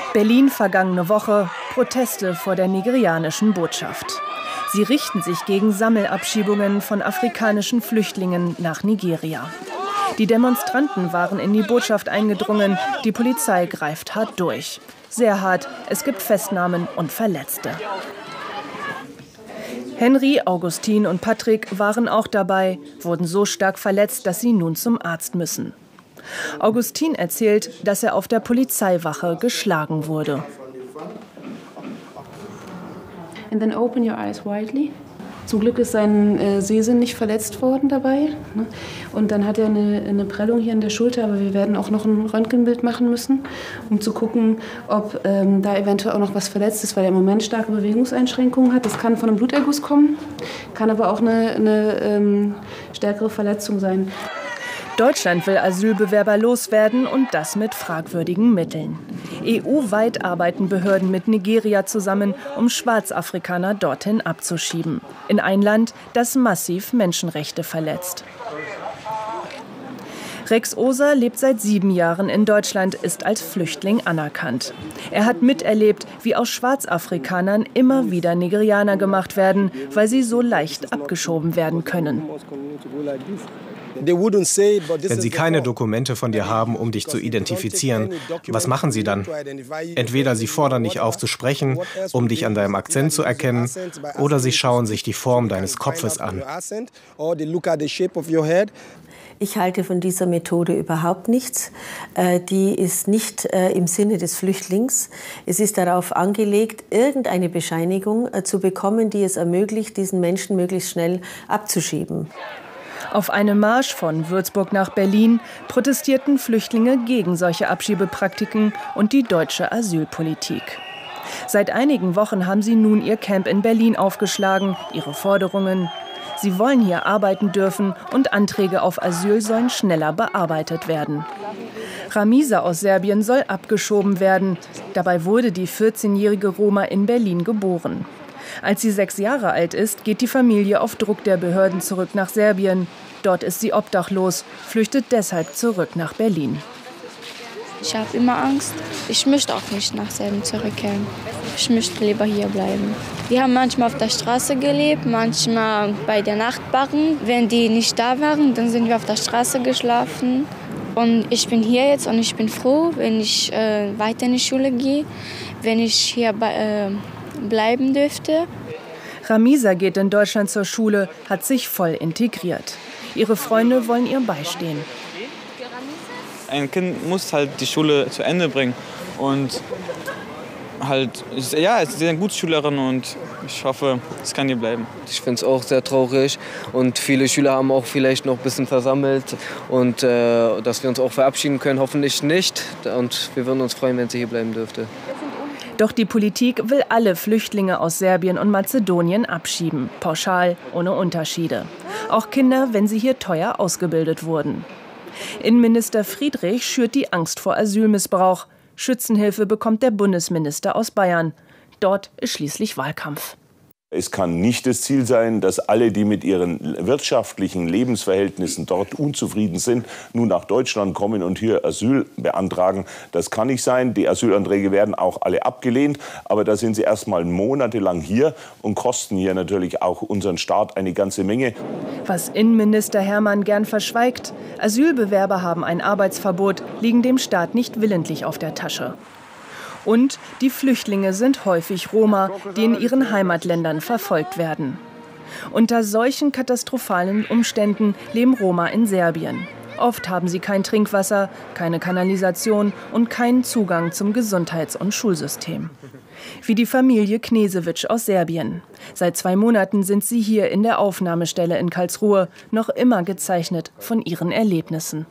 Berlin vergangene Woche, Proteste vor der nigerianischen Botschaft. Sie richten sich gegen Sammelabschiebungen von afrikanischen Flüchtlingen nach Nigeria. Die Demonstranten waren in die Botschaft eingedrungen, die Polizei greift hart durch. Sehr hart, es gibt Festnahmen und Verletzte. Henry, Augustin und Patrick waren auch dabei, wurden so stark verletzt, dass sie nun zum Arzt müssen. Augustin erzählt, dass er auf der Polizeiwache geschlagen wurde. And then open your eyes widely. Zum Glück ist sein Sehsinn nicht verletzt worden dabei. Und dann hat er eine Prellung hier an der Schulter, aber wir werden auch noch ein Röntgenbild machen müssen, um zu gucken, ob da eventuell auch noch was verletzt ist, weil er im Moment starke Bewegungseinschränkungen hat. Das kann von einem Bluterguss kommen, kann aber auch eine stärkere Verletzung sein. Deutschland will Asylbewerber loswerden und das mit fragwürdigen Mitteln. EU-weit arbeiten Behörden mit Nigeria zusammen, um Schwarzafrikaner dorthin abzuschieben. In ein Land, das massiv Menschenrechte verletzt. Rex Oser lebt seit 7 Jahren in Deutschland, ist als Flüchtling anerkannt. Er hat miterlebt, wie aus Schwarzafrikanern immer wieder Nigerianer gemacht werden, weil sie so leicht abgeschoben werden können. Wenn sie keine Dokumente von dir haben, um dich zu identifizieren, was machen sie dann? Entweder sie fordern dich auf zu sprechen, um dich an deinem Akzent zu erkennen, oder sie schauen sich die Form deines Kopfes an. Ich halte von dieser Methode überhaupt nichts. Die ist nicht im Sinne des Flüchtlings. Es ist darauf angelegt, irgendeine Bescheinigung zu bekommen, die es ermöglicht, diesen Menschen möglichst schnell abzuschieben. Auf einem Marsch von Würzburg nach Berlin protestierten Flüchtlinge gegen solche Abschiebepraktiken und die deutsche Asylpolitik. Seit einigen Wochen haben sie nun ihr Camp in Berlin aufgeschlagen, ihre Forderungen. Sie wollen hier arbeiten dürfen und Anträge auf Asyl sollen schneller bearbeitet werden. Ramisa aus Serbien soll abgeschoben werden. Dabei wurde die 14-jährige Roma in Berlin geboren. Als sie 6 Jahre alt ist, geht die Familie auf Druck der Behörden zurück nach Serbien. Dort ist sie obdachlos, flüchtet deshalb zurück nach Berlin. Ich habe immer Angst. Ich möchte auch nicht nach Serbien zurückkehren. Ich möchte lieber hier bleiben. Wir haben manchmal auf der Straße gelebt, manchmal bei den Nachbarn. Wenn die nicht da waren, dann sind wir auf der Straße geschlafen. Und ich bin hier jetzt und ich bin froh, wenn ich weiter in die Schule gehe, wenn ich hier bleiben dürfte. Ramisa geht in Deutschland zur Schule, hat sich voll integriert. Ihre Freunde wollen ihr beistehen. Ein Kind muss halt die Schule zu Ende bringen und halt, ja, es ist eine gute Schülerin und ich hoffe, es kann hier bleiben. Ich finde es auch sehr traurig und viele Schüler haben auch vielleicht noch ein bisschen versammelt und dass wir uns auch verabschieden können, hoffentlich nicht. Und wir würden uns freuen, wenn sie hier bleiben dürfte. Doch die Politik will alle Flüchtlinge aus Serbien und Mazedonien abschieben, pauschal, ohne Unterschiede. Auch Kinder, wenn sie hier teuer ausgebildet wurden. Innenminister Friedrich schürt die Angst vor Asylmissbrauch. Schützenhilfe bekommt der Bundesminister aus Bayern. Dort ist schließlich Wahlkampf. Es kann nicht das Ziel sein, dass alle, die mit ihren wirtschaftlichen Lebensverhältnissen dort unzufrieden sind, nun nach Deutschland kommen und hier Asyl beantragen. Das kann nicht sein. Die Asylanträge werden auch alle abgelehnt. Aber da sind sie erst mal monatelang hier und kosten hier natürlich auch unseren Staat eine ganze Menge. Was Innenminister Hermann gern verschweigt: Asylbewerber haben ein Arbeitsverbot, liegen dem Staat nicht willentlich auf der Tasche. Und die Flüchtlinge sind häufig Roma, die in ihren Heimatländern verfolgt werden. Unter solchen katastrophalen Umständen leben Roma in Serbien. Oft haben sie kein Trinkwasser, keine Kanalisation und keinen Zugang zum Gesundheits- und Schulsystem. Wie die Familie Knesewitsch aus Serbien. Seit 2 Monaten sind sie hier in der Aufnahmestelle in Karlsruhe, noch immer gezeichnet von ihren Erlebnissen.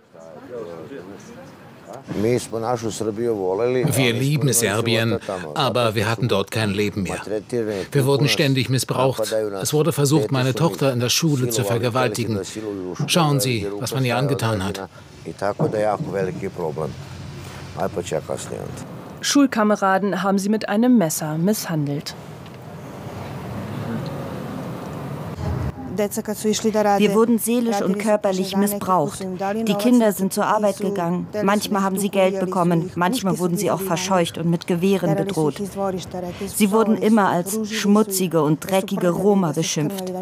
Wir lieben Serbien, aber wir hatten dort kein Leben mehr. Wir wurden ständig missbraucht. Es wurde versucht, meine Tochter in der Schule zu vergewaltigen. Schauen Sie, was man ihr angetan hat. Schulkameraden haben sie mit einem Messer misshandelt. Wir wurden seelisch und körperlich missbraucht. Die Kinder sind zur Arbeit gegangen. Manchmal haben sie Geld bekommen, manchmal wurden sie auch verscheucht und mit Gewehren bedroht. Sie wurden immer als schmutzige und dreckige Roma beschimpft.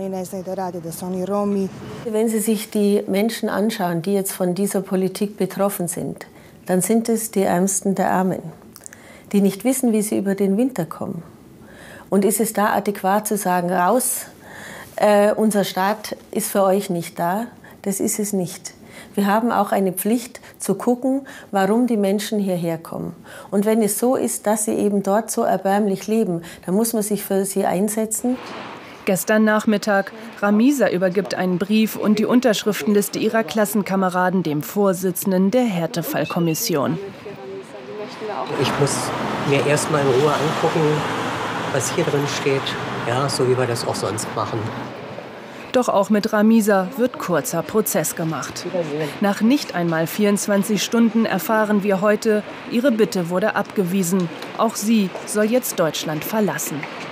Wenn Sie sich die Menschen anschauen, die jetzt von dieser Politik betroffen sind, dann sind es die Ärmsten der Armen, die nicht wissen, wie sie über den Winter kommen. Und ist es da adäquat zu sagen, raus, unser Staat ist für euch nicht da? Das ist es nicht. Wir haben auch eine Pflicht zu gucken, warum die Menschen hierher kommen. Und wenn es so ist, dass sie eben dort so erbärmlich leben, dann muss man sich für sie einsetzen. Gestern Nachmittag, Ramiza übergibt einen Brief und die Unterschriftenliste ihrer Klassenkameraden dem Vorsitzenden der Härtefallkommission. Ich muss mir erst mal in Ruhe angucken, was hier drin steht, ja, so wie wir das auch sonst machen. Doch auch mit Ramiza wird kurzer Prozess gemacht. Nach nicht einmal 24 Stunden erfahren wir heute, ihre Bitte wurde abgewiesen. Auch sie soll jetzt Deutschland verlassen.